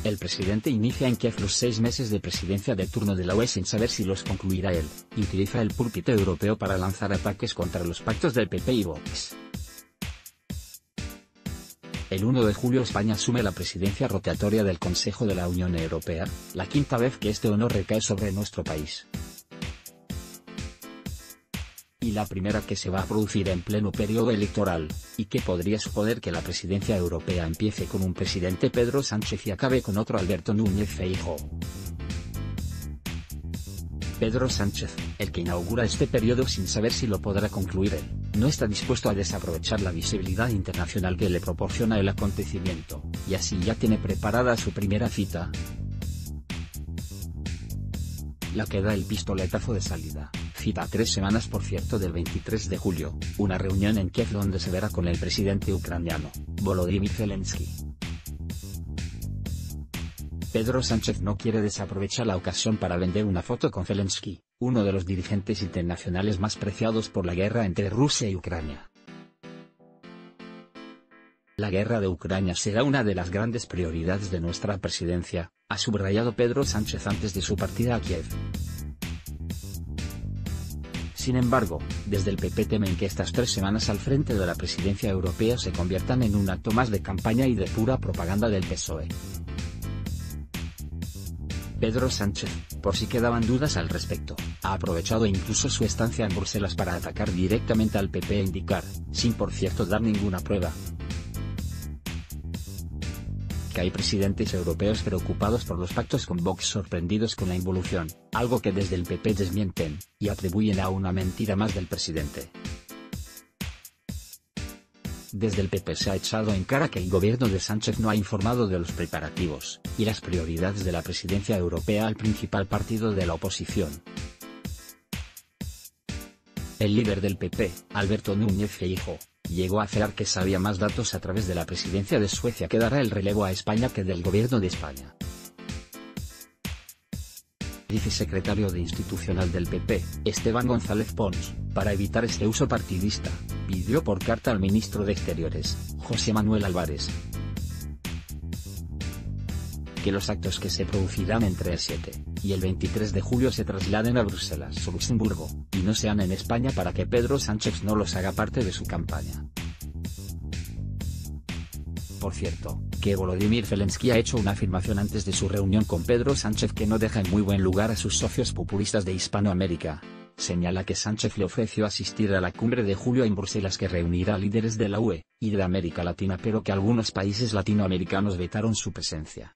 El presidente inicia en Kiev los 6 meses de presidencia de turno de la UE sin saber si los concluirá él, y utiliza el púlpito europeo para lanzar ataques contra los pactos del PP y Vox. El 1 de julio España asume la presidencia rotatoria del Consejo de la Unión Europea, la quinta vez que este honor recae sobre nuestro país. Y la primera que se va a producir en pleno periodo electoral, y que podría suponer que la presidencia europea empiece con un presidente Pedro Sánchez y acabe con otro Alberto Núñez Feijóo. Pedro Sánchez, el que inaugura este periodo sin saber si lo podrá concluir él, no está dispuesto a desaprovechar la visibilidad internacional que le proporciona el acontecimiento, y así ya tiene preparada su primera cita, la que da el pistoletazo de salida. Cita a 3 semanas por cierto del 23 de julio, una reunión en Kiev donde se verá con el presidente ucraniano, Volodymyr Zelensky. Pedro Sánchez no quiere desaprovechar la ocasión para vender una foto con Zelensky, uno de los dirigentes internacionales más preciados por la guerra entre Rusia y Ucrania. La guerra de Ucrania será una de las grandes prioridades de nuestra presidencia, ha subrayado Pedro Sánchez antes de su partida a Kiev. Sin embargo, desde el PP temen que estas 3 semanas al frente de la presidencia europea se conviertan en un acto más de campaña y de pura propaganda del PSOE. Pedro Sánchez, por si quedaban dudas al respecto, ha aprovechado incluso su estancia en Bruselas para atacar directamente al PP e indicar, sin por cierto dar ninguna prueba, que hay presidentes europeos preocupados por los pactos con Vox sorprendidos con la involución, algo que desde el PP desmienten, y atribuyen a una mentira más del presidente. Desde el PP se ha echado en cara que el gobierno de Sánchez no ha informado de los preparativos y las prioridades de la presidencia europea al principal partido de la oposición. El líder del PP, Alberto Núñez Feijóo, llegó a afirmar que sabía más datos a través de la presidencia de Suecia que dará el relevo a España que del gobierno de España. Vicesecretario de Institucional del PP, Esteban González Pons, para evitar este uso partidista, pidió por carta al ministro de Exteriores, José Manuel Álvarez, que los actos que se producirán entre el 7 y el 23 de julio se trasladen a Bruselas o Luxemburgo, y no sean en España para que Pedro Sánchez no los haga parte de su campaña. Por cierto, que Volodymyr Zelensky ha hecho una afirmación antes de su reunión con Pedro Sánchez que no deja en muy buen lugar a sus socios populistas de Hispanoamérica. Señala que Sánchez le ofreció asistir a la cumbre de julio en Bruselas que reunirá líderes de la UE y de América Latina pero que algunos países latinoamericanos vetaron su presencia.